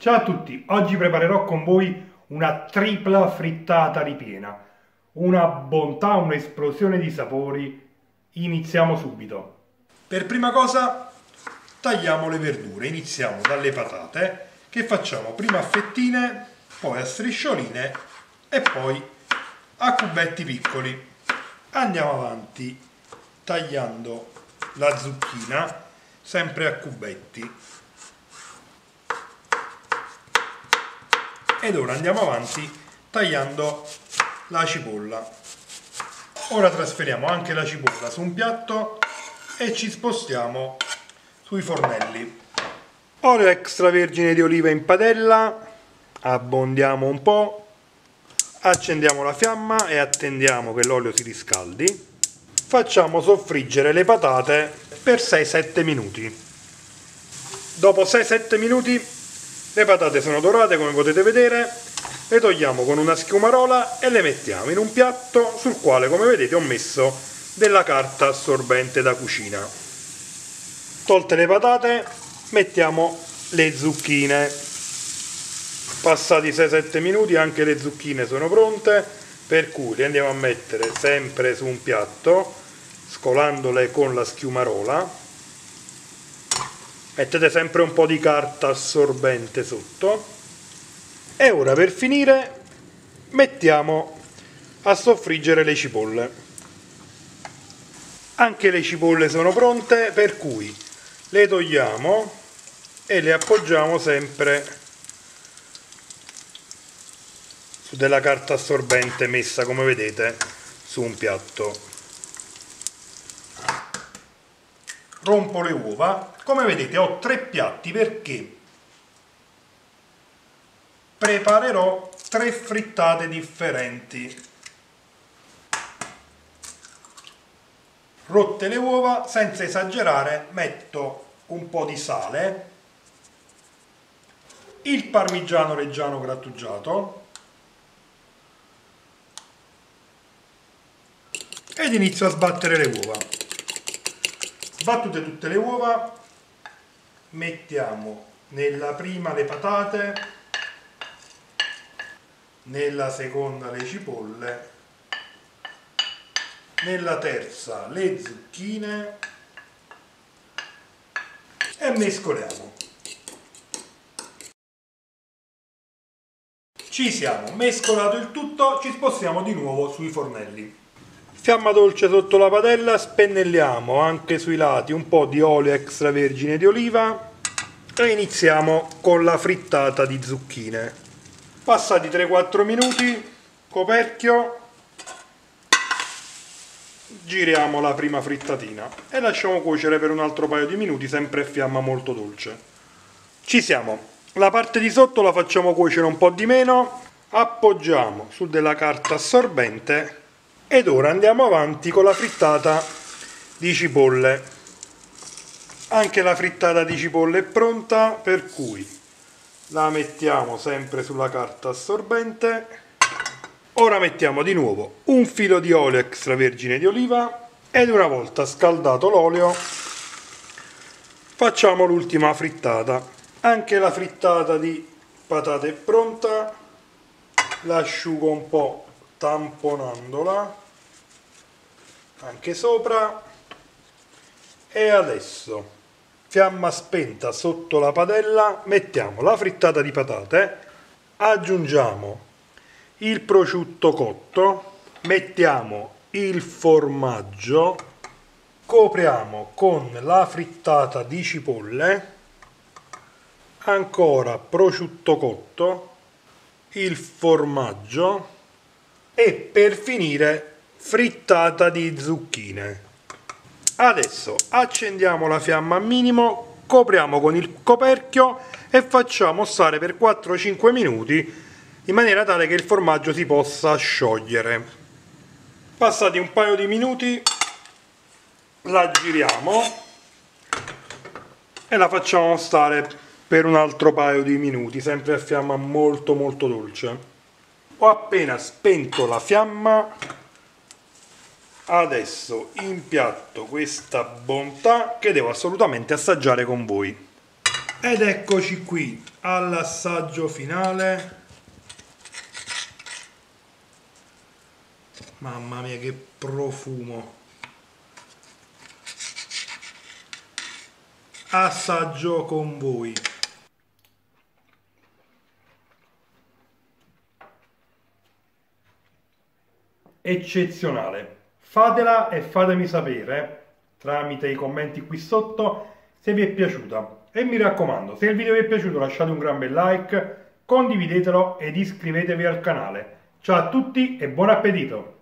Ciao a tutti, oggi preparerò con voi una tripla frittata ripiena. Una bontà, un'esplosione di sapori. Iniziamo subito. Per prima cosa tagliamo le verdure, iniziamo dalle patate che facciamo prima a fettine, poi a striscioline e poi a cubetti piccoli. Andiamo avanti tagliando la zucchina sempre a cubetti. Ed ora andiamo avanti tagliando la cipolla. Ora trasferiamo anche la cipolla su un piatto e ci spostiamo sui fornelli. Olio extravergine di oliva in padella, abbondiamo un po', accendiamo la fiamma e attendiamo che l'olio si riscaldi. Facciamo soffriggere le patate per 6-7 minuti. Dopo 6-7 minuti le patate sono dorate, come potete vedere, le togliamo con una schiumarola e le mettiamo in un piatto sul quale, come vedete, ho messo della carta assorbente da cucina. Tolte le patate, mettiamo le zucchine. Passati 6-7 minuti anche le zucchine sono pronte, per cui le andiamo a mettere sempre su un piatto, scolandole con la schiumarola. Mettete sempre un po' di carta assorbente sotto e ora per finire mettiamo a soffriggere le cipolle. Anche le cipolle sono pronte, per cui le togliamo e le appoggiamo sempre su della carta assorbente messa, come vedete, su un piatto. Rompo le uova. Come vedete ho 3 piatti perché preparerò 3 frittate differenti. Rotte le uova, senza esagerare, metto un po' di sale, il parmigiano reggiano grattugiato ed inizio a sbattere le uova. Sbattute tutte le uova, mettiamo nella prima le patate, nella seconda le cipolle, nella terza le zucchine e mescoliamo. Ci siamo, mescolato il tutto, ci spostiamo di nuovo sui fornelli. Fiamma dolce sotto la padella, spennelliamo anche sui lati un po' di olio extravergine di oliva e iniziamo con la frittata di zucchine. Passati 3-4 minuti, coperchio, giriamo la prima frittatina e lasciamo cuocere per un altro paio di minuti, sempre a fiamma molto dolce. Ci siamo, la parte di sotto la facciamo cuocere un po' di meno, appoggiamo su della carta assorbente ed ora andiamo avanti con la frittata di cipolle. Anche la frittata di cipolle è pronta, per cui la mettiamo sempre sulla carta assorbente. Ora mettiamo di nuovo un filo di olio extravergine di oliva ed una volta scaldato l'olio facciamo l'ultima frittata. Anche la frittata di patate è pronta, l'asciugo un po' tamponandola anche sopra e adesso fiamma spenta sotto la padella, mettiamo la frittata di patate, aggiungiamo il prosciutto cotto, mettiamo il formaggio, copriamo con la frittata di cipolle, ancora prosciutto cotto, il formaggio e per finire frittata di zucchine. Adesso accendiamo la fiamma a minimo, copriamo con il coperchio e facciamo stare per 4-5 minuti in maniera tale che il formaggio si possa sciogliere. Passati un paio di minuti la giriamo e la facciamo stare per un altro paio di minuti, sempre a fiamma molto dolce. Ho appena spento la fiamma, adesso impiatto questa bontà che devo assolutamente assaggiare con voi. Ed eccoci qui all'assaggio finale. Mamma mia, che profumo! Assaggio con voi. Eccezionale. Fatela e fatemi sapere tramite i commenti qui sotto se vi è piaciuta. E mi raccomando, se il video vi è piaciuto lasciate un gran bel like, condividetelo ed iscrivetevi al canale. Ciao a tutti e buon appetito!